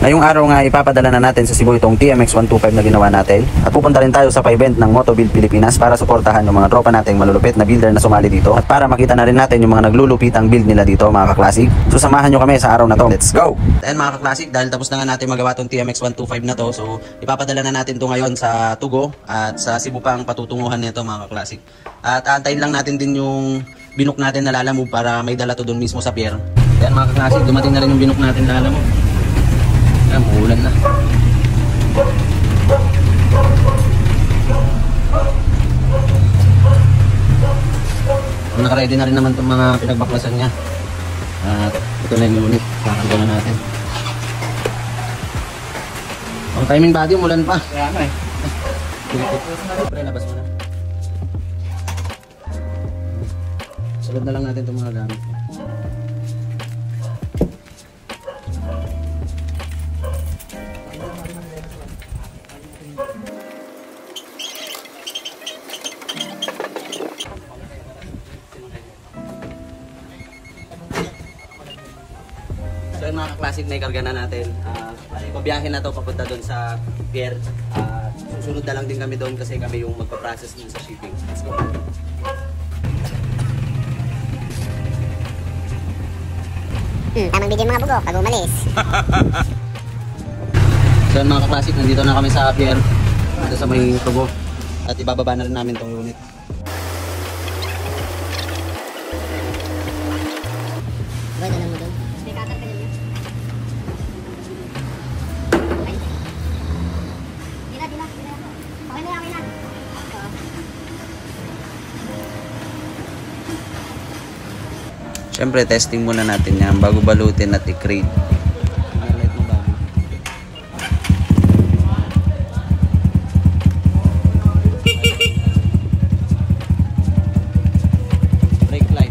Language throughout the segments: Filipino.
Ngayong araw nga ipapadala na natin sa Cebu itong TMX 125 na ginawa natin. At pupunta rin tayo sa pa-event ng Motobuild Pilipinas para suportahan yung mga tropa nating malulupit na builder na sumali dito. At para makita na rin natin yung mga naglulupitang build nila dito mga kaklasik. So samahan nyo kami sa araw na to. Let's go! Ayan mga kaklasik, dahil tapos na nga natin magawa itong TMX 125 na to. So ipapadala na natin to ngayon sa Tugo at sa Cebu pa ang patutunguhan nito mga kaklasik. At antayin lang natin din yung binok natin na lalamove para may dala to doon mismo sa pier. Ayan mga kaklasik, dumating na rin yung binok natin na lalamove. Ayan, mahulan na. Nakaready na rin naman itong mga pinagbaklasan niya. At ito na yung unit. Kakarga na natin. Ang timing body, umulan pa. Kaya ano eh. Labas mo na. Sunod na lang natin itong mga gamit. So yung mga kaklasik na ikarga na natin, pabiyahin na to papunta doon sa pier. Susunod na lang din kami doon kasi kami yung magpa-process din sa shipping. Let's go. Tamang bigyan mga bugo pag umalis. So yung mga kaklasik, nandito na kami sa pier. Dito sa may Tugo. At ibababa na rin namin tong unit. Ano mo doon? Siyempre, testing muna natin yan bago balutin at i-crate. Brake light.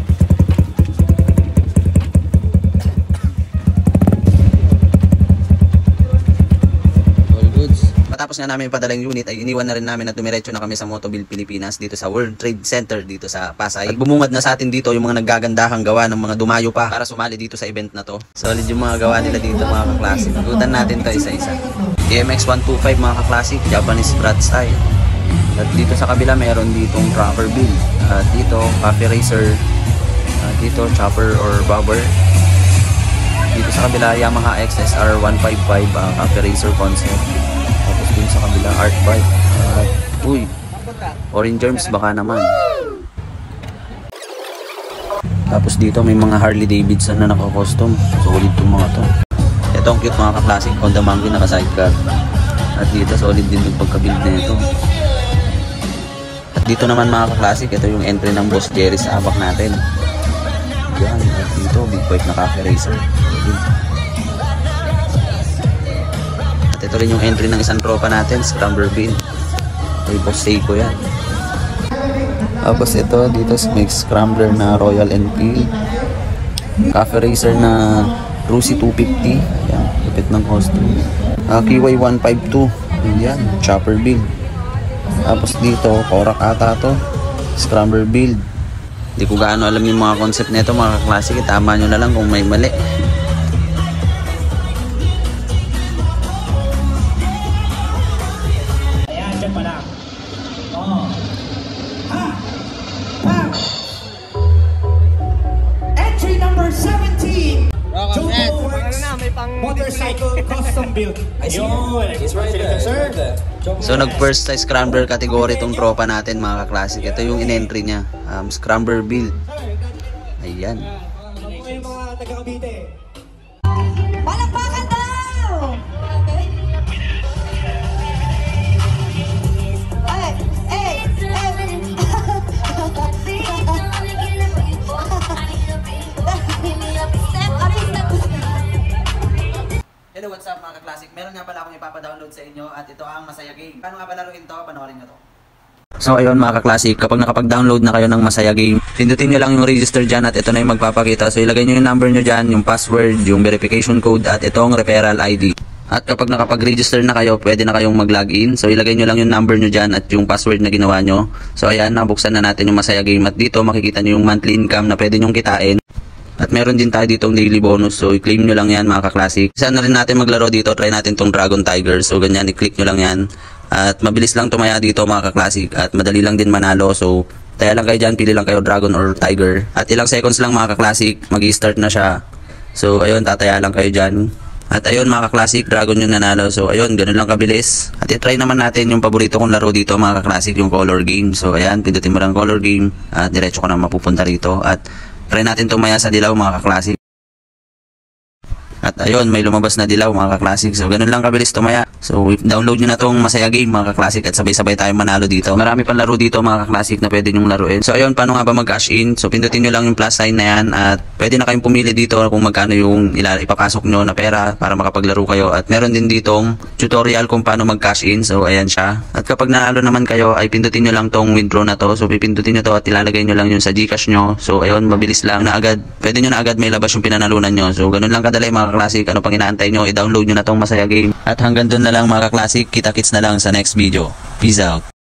All goods. Matapos nga namin ipadala yung unit, ay iniwan na rin namin at dumiretso na kami sa Motobuild Pilipinas dito sa World Trade Center dito sa Pasay. At bumungad na sa atin dito yung mga naggagandahang gawa ng mga dumayo pa para sumali dito sa event na to. Solid yung mga gawa nila dito mga kaklasik. Ikutan natin to isa-isa. TMX 125 mga kaklasik, Japanese frat style. At dito sa kabila mayroon ditong proper build. At dito coffee racer. At dito chopper or bobber. Dito sa kabila Yamaha XSR 155 coffee racer concept. Tapos dun sa kabila art bike. Uy, orange germs baka naman. Tapos dito may mga Harley Davidson na naka-custom. Solid itong mga to. Ito ang cute mga ka-classic Honda Mango naka-sidecar. At dito solid din yung pagka-build na ito. At dito naman mga ka-classic, ito yung entry ng Boss Jerry sa abak natin. Yan, at dito big bike na cafe racer. At ito rin yung entry ng isang tropa natin, Scrambler Bean. May Boss Seiko yan. Tapos ito dito may Scrambler na Royal Enfield. Cafe racer na Rusi 250. Ayan, lupit ng costume. KY 152. Ayan, chopper build. Tapos dito, Korak ata to. Scrambler build. Hindi ko gaano alam yung mga concept nito mga kaklasik. Tama nyo na lang kung may mali. Ayan, dyan pala. Entry number 17. Motorcycle custom build. So nag first size scrambler category itong tropa natin mga kaklasik. Ito yung in-entry niya, scrambler build. Ayan. Mga taga-Cavite. Palakpakan daw! Hello, what's up mga ka-classic? Meron nga pala akong ipapadownload sa inyo at ito ang Masaya Game. Paano nga palaruin to? Panoorin nyo to. So ayun mga ka-classic, kapag nakapag-download na kayo ng Masaya Game, pindutin nyo lang yung register dyan at ito na yung magpapakita. So ilagay nyo yung number nyo dyan, yung password, yung verification code at itong referral ID. At kapag nakapag-register na kayo, pwede na kayong mag-login. So ilagay nyo lang yung number nyo dyan at yung password na ginawa nyo. So ayan, nabuksan na natin yung Masaya Game at dito makikita nyo yung monthly income na pwede nyong kitain. At meron din tayo ditong daily bonus. So i-claim nyo lang yan mga ka-classic. Isa na rin natin maglaro dito. Try natin tong Dragon Tiger. So ganyan, i-click nyo lang yan. At mabilis lang tumaya dito mga ka-classic. At madali lang din manalo. So taya lang kayo dyan. Pili lang kayo Dragon or Tiger. At ilang seconds lang mga ka-classic. Mag-i-start na siya. So ayun, tataya lang kayo dyan. At ayun mga ka-classic, Dragon yung nanalo. So ayun, ganun lang kabilis. At i-try naman natin yung paborito kong laro dito mga ka-classic, yung color game. So ayan, pindutin mo lang color game. At diretso ko na mapupunta rito. At try natin tumaya sa dilaw mga ka-classic. At ayun, may lumabas na dilaw mga ka-classic. So ganun lang kabilis tumaya. So download nyo na tong Masaya Game mga ka-classic at sabay-sabay tayo manalo dito. Marami pang laro dito mga ka-classic na pwede nyong laruin. So ayun, paano nga ba mag-cash in? So pindutin nyo lang yung plus sign na yan at pwede na kayong pumili dito kung magkano yung ipapasok nyo na pera para makapaglaro kayo. At meron din ditong tutorial kung paano mag-cash in. So ayan siya. At kapag nanalo naman kayo ay pindutin nyo lang tong withdraw na to. So pipindutin nyo to at ilalagay nyo lang yun sa Gcash nyo. So ayun, mabilis lang na agad. Pwede nyo na agad may labas yung pinanalunan nyo. So ganun lang kadali mga ka-classic. Ano pang inaantay nyo? I-download nyo na tong Masaya Game. At hanggang dun na lang mga ka-classic. Kita-kits na lang sa next video. Peace out.